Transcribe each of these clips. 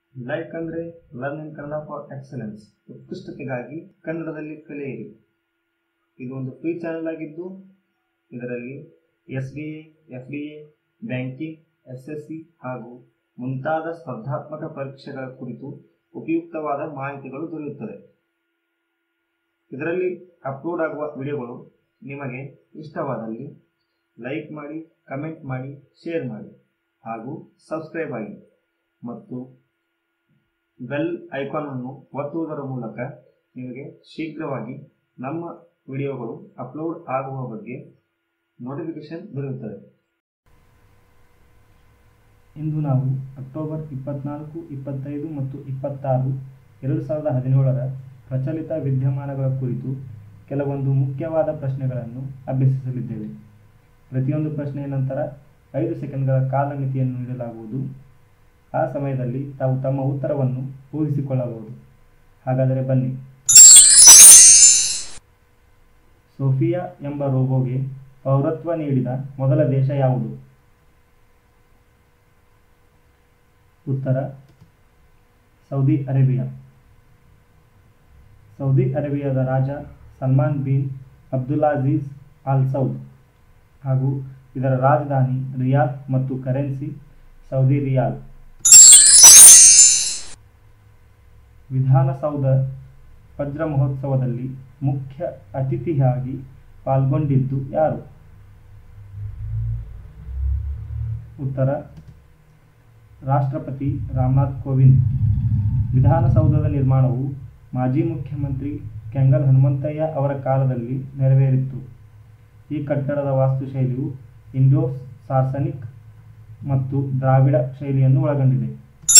Like ಅಂದರೆ learn in Kannada for excellence, ಉತ್ಕೃಷ್ಟತೆಗಾಗಿ ಕನ್ನಡದಲ್ಲಿ ಕಲಿಯಿರಿ. ಇದು ಒಂದು ಫ್ರೀ ಚಾನೆಲ್ ಆಗಿದ್ದು ಇದರಲ್ಲಿ SBA, FDA, ಬ್ಯಾಂಕಿಂಗ್, SSC ಹಾಗೂ ಮುಂತಾದ ಸ್ಪರ್ಧಾತ್ಮಕ ಪರೀಕ್ಷೆಗಳ ಕುರಿತು ಉಪಯುಕ್ತವಾದ ಮಾಹಿತಿಗಳು ದೊರೆಯುತ್ತದೆ. ಇದರಲ್ಲಿ ಅಪ್ಲೋಡ್ ಆಗುವ ವಿಡಿಯೋಗಳು ನಿಮಗೆ ಇಷ್ಟವಾದಲ್ಲಿ ಲೈಕ್ ಮಾಡಿ, ಕಮೆಂಟ್ ಮಾಡಿ, ಶೇರ್ ಮಾಡಿ ಹಾಗೂ ಸಬ್ಸ್ಕ್ರೈಬ್ ಆಗಿ ಮತ್ತು ಬೆಲ್ ಐಕಾನ್ ಅನ್ನು ಒತ್ತುವುದರ ಮೂಲಕ ನಿಮಗೆ ಶೀಘ್ರವಾಗಿ ನಮ್ಮ ವಿಡಿಯೋಗಳು ಅಪ್ಲೋಡ್ ಆಗುವ ಬಗ್ಗೆ ನೋಟಿಫಿಕೇಶನ್ ದೊರೆಯುತ್ತದೆ. ಇಂದು ನಾವು ಅಕ್ಟೋಬರ್ 24, 25 ಮತ್ತು 26, 2017ರ ಪ್ರಚಲಿತ ವಿದ್ಯಮಾನಗಳ ಕುರಿತು ಕೆಲವೊಂದು ಮುಖ್ಯವಾದ ಪ್ರಶ್ನೆಗಳನ್ನು ಅಭ್ಯಸಿಸಲಿದ್ದೇವೆ. ಪ್ರತಿಯೊಂದು ಪ್ರಶ್ನೆಯ ನಂತರ 5 ಸೆಕೆಂಡ್ಗಳ ಕಾಲಮಿತಿಯನ್ನು ನೀಡಲಾಗುವುದು. ಆ ಸಮಯದಲ್ಲಿ ತಾವು ತಮ್ಮ ಉತ್ತರವನ್ನು ಊಹಿಸಿಕೊಳ್ಳಬಹುದು. ಹಾಗಾದರೆ ಬನ್ನಿ. ಸೋಫಿಯಾ ಎಂಬ ರೋಬೋಗೆ ಪೌರತ್ವ ನೀಡಿದ ಮೊದಲ ದೇಶ ಯಾವುದು? ಉತ್ತರ ಸೌದಿ ಅರೇಬಿಯಾ. ಸೌದಿ ಅರೇಬಿಯಾದ ರಾಜ Salman bin Abdulaziz Al Saud ಹಾಗೂ ಇದರ ರಾಜಧಾನಿ ರಿಯಾದ್ ಮತ್ತು ಕರೆನ್ಸಿ ಸೌದಿ ರಿಯಾಲ್. ವಿಧಾನಸೌಧ ವಜ್ರ ಮಹೋತ್ಸವದಲ್ಲಿ ಮುಖ್ಯ ಅತಿಥಿಯಾಗಿ ಪಾಲ್ಗೊಂಡಿದ್ದು ಯಾರು? ಉತ್ತರ ರಾಷ್ಟ್ರಪತಿ ರಾಮನಾಥ್ ಕೋವಿಂದ್. ವಿಧಾನಸೌಧದ ನಿರ್ಮಾಣವು ಮಾಜಿ ಮುಖ್ಯಮಂತ್ರಿ ಕೆಂಗಲ್ ಹನುಮಂತಯ್ಯ ಅವರ ಕಾಲದಲ್ಲಿ ನೆರವೇರಿತ್ತು. ಈ ಕಟ್ಟಡದ ವಾಸ್ತುಶೈಲಿಯು ಇಂಡೋ ಸಾರ್ಸನಿಕ್ ಮತ್ತು ದ್ರಾವಿಡ ಶೈಲಿಯನ್ನು ಒಳಗೊಂಡಿದೆ.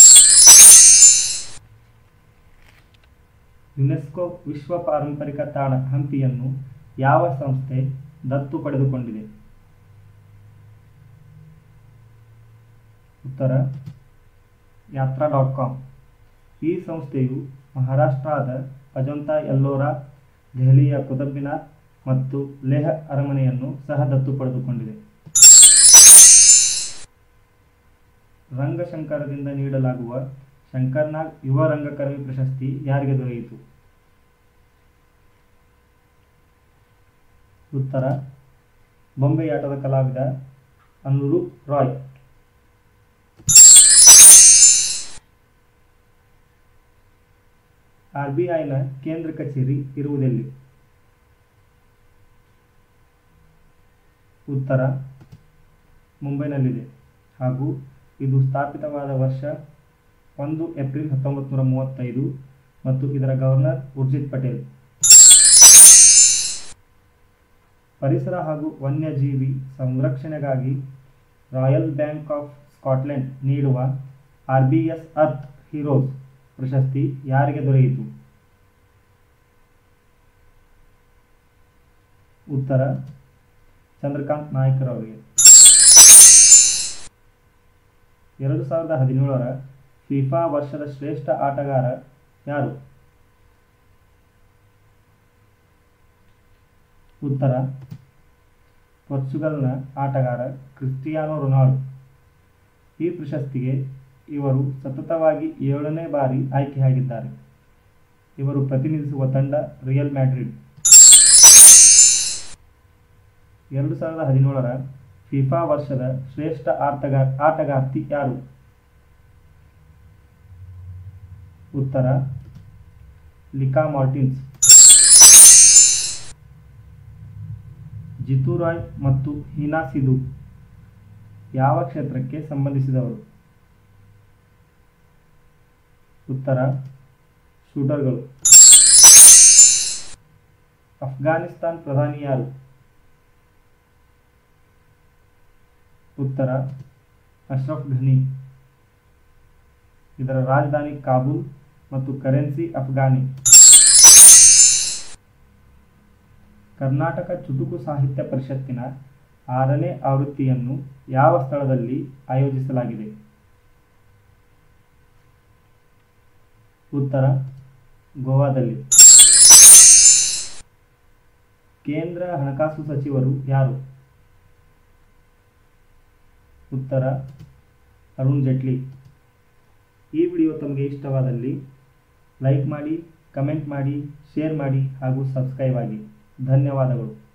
ಯುನೆಸ್ಕೋ ವಿಶ್ವ ಪಾರಂಪರಿಕ ತಾಣ ಹಂಪಿಯನ್ನು ಯಾವ ಸಂಸ್ಥೆ ದತ್ತು ಪಡೆದುಕೊಂಡಿದೆ? ಉತ್ತರ ಯಾತ್ರಾ.com. ಈ ಸಂಸ್ಥೆಯು ಮಹಾರಾಷ್ಟ್ರದ ಅಜಂತಾ ಎಲ್ಲೋರಾ, ದೆಹಲಿಯ ಕುತುಬ್ ಮಿನಾರ್ ಮತ್ತು ಲೇಹ್ ಅರಮನೆಯನ್ನು ಸಹ ದತ್ತು ಪಡೆದುಕೊಂಡಿದೆ. ರಂಗಶಂಕರದಿಂದ ನೀಡಲಾಗುವ ಶಂಕರ್ನಾಗ್ ಯುವ ರಂಗಕರ್ಮಿ ಪ್ರಶಸ್ತಿ ಯಾರಿಗೆ ದೊರೆಯಿತು? ಉತ್ತರ ಬೊಂಬೆಯಾಟದ ಕಲಾವಿದ ಅನುರೂಪ್ ರಾಯ್. RBIನ ಕೇಂದ್ರ ಕಚೇರಿ ಇರುವುದೆಲ್ಲಿ? ಉತ್ತರ ಮುಂಬೈನಲ್ಲಿದೆ ಹಾಗೂ ಇದು ಸ್ಥಾಪಿತವಾದ ವರ್ಷ 1 ಏಪ್ರಿಲ್ 1935 ಮತ್ತು ಇದರ ಗವರ್ನರ್ ಉರ್ಜಿತ್ ಪಟೇಲ್. ಪರಿಸರ ಹಾಗೂ ವನ್ಯಜೀವಿ ಸಂರಕ್ಷಣೆಗಾಗಿ ರಾಯಲ್ ಬ್ಯಾಂಕ್ ಆಫ್ ಸ್ಕಾಟ್ಲೆಂಡ್ ನೀಡುವ RBS ಅರ್ತ್ ಹೀರೋಸ್ ಪ್ರಶಸ್ತಿ ಯಾರಿಗೆ ದೊರೆಯಿತು? ಉತ್ತರ ಚಂದ್ರಕಾಂತ್ ನಾಯ್ಕರವರಿಗೆ. 2017ರ ಫಿಫಾ ವರ್ಷದ ಶ್ರೇಷ್ಠ ಆಟಗಾರ ಯಾರು? ಉತ್ತರ ಪೋರ್ಚುಗಲ್ನ ಆಟಗಾರ ಕ್ರಿಸ್ಟಿಯಾನೋ ರೊನಾಲ್ಡೋ. ಈ ಪ್ರಶಸ್ತಿಗೆ ಇವರು ಸತತವಾಗಿ 7ನೇ ಬಾರಿ ಆಯ್ಕೆಯಾಗಿದ್ದಾರೆ. ಇವರು ಪ್ರತಿನಿಧಿಸುವ ತಂಡ ರಿಯಲ್ ಮ್ಯಾಡ್ರಿಡ್. 2017ರ ಫಿಫಾ ವರ್ಷದ ಶ್ರೇಷ್ಠ ಆಟಗಾರ್ತಿ ಯಾರು? ಉತ್ತರ ಲಿಕಾ ಮಾರ್ಟಿನ್ಸ್. ಜಿತು ರಾಯ್ ಮತ್ತು ಹೀನಾ ಸಿಧು ಯಾವ ಕ್ಷೇತ್ರಕ್ಕೆ ಸಂಬಂಧಿಸಿದವರು? ಉತ್ತರ ಶೂಟರ್ಗಳು. ಅಫ್ಘಾನಿಸ್ತಾನ್ ಪ್ರಧಾನಿ ಯಾರು? ಉತ್ತರ ಅಶ್ರಫ್ ಘನಿ. ಇದರ ರಾಜಧಾನಿ ಕಾಬೂಲ್ ಮತ್ತು ಕರೆನ್ಸಿ ಅಫ್ಘಾನಿ. ಕರ್ನಾಟಕ ಚುಟುಕು ಸಾಹಿತ್ಯ ಪರಿಷತ್ತಿನ 6ನೇ ಆವೃತ್ತಿಯನ್ನು ಯಾವ ಸ್ಥಳದಲ್ಲಿ ಆಯೋಜಿಸಲಾಗಿದೆ? ಉತ್ತರ ಗೋವಾದಲ್ಲಿ. ಕೇಂದ್ರ ಹಣಕಾಸು ಸಚಿವರು ಯಾರು? ಉತ್ತರ ಅರುಣ್ ಜೇಟ್ಲಿ. ಈ ವಿಡಿಯೋ ತಮಗೆ ಇಷ್ಟವಾದಲ್ಲಿ ಲೈಕ್ ಮಾಡಿ, ಕಮೆಂಟ್ ಮಾಡಿ, ಶೇರ್ ಮಾಡಿ ಹಾಗೂ ಸಬ್ಸ್ಕ್ರೈಬ್ ಆಗಿ. ಧನ್ಯವಾದಗಳು.